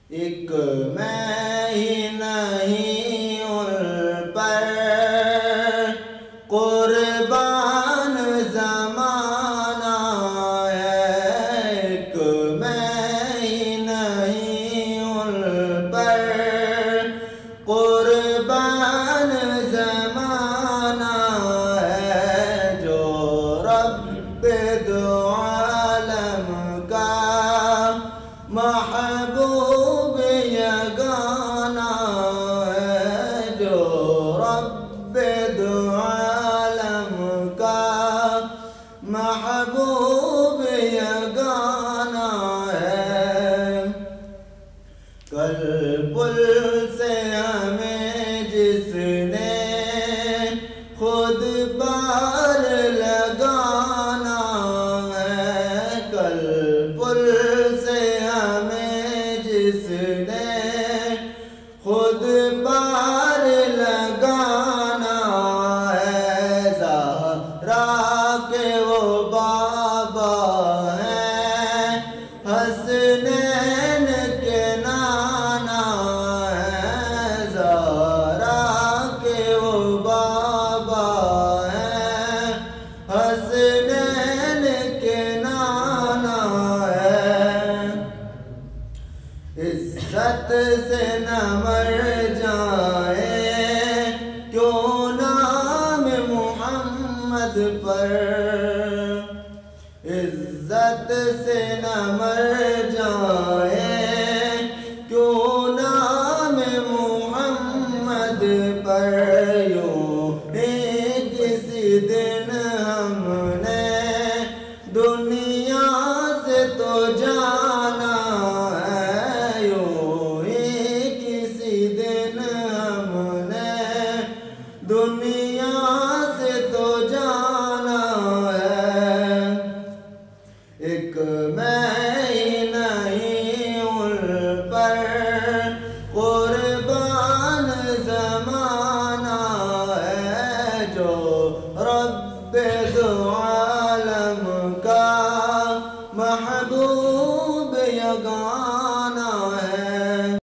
ایک میں ہی نہیں ان پر قربان زمانہ ہے، ایک میں ہی نہیں ان پر قربان زمانہ ہے، جو رب دو عالم کا محبوب یگانہ ہے، جو رب دو عالم کا محبوب یگانہ ہے۔ کل پل سے ہمیں جس نے خود پار لگانا ہے، کل پل سے ہمیں جس نے خود پار لگانا ہے، زہرا کے وہ بابا ہیں، حسنین کے نانا ہے، زہرا کے وہ بابا ہیں، حسنین کے نانا ہے۔ عزت سے نہ مر جائے کیوں نام محمد پر، عزت سے نہ مر جائے کیوں نام محمد پر، یوں ہی کسی دن ہم نے دنیا سے تو جانا ہے، یوں ہی کسی دن ہم نے دنیا سے تو جانا ہے۔ ایک میں ہی نہیں ان پر قربان زمانہ ہے، جو رب دعا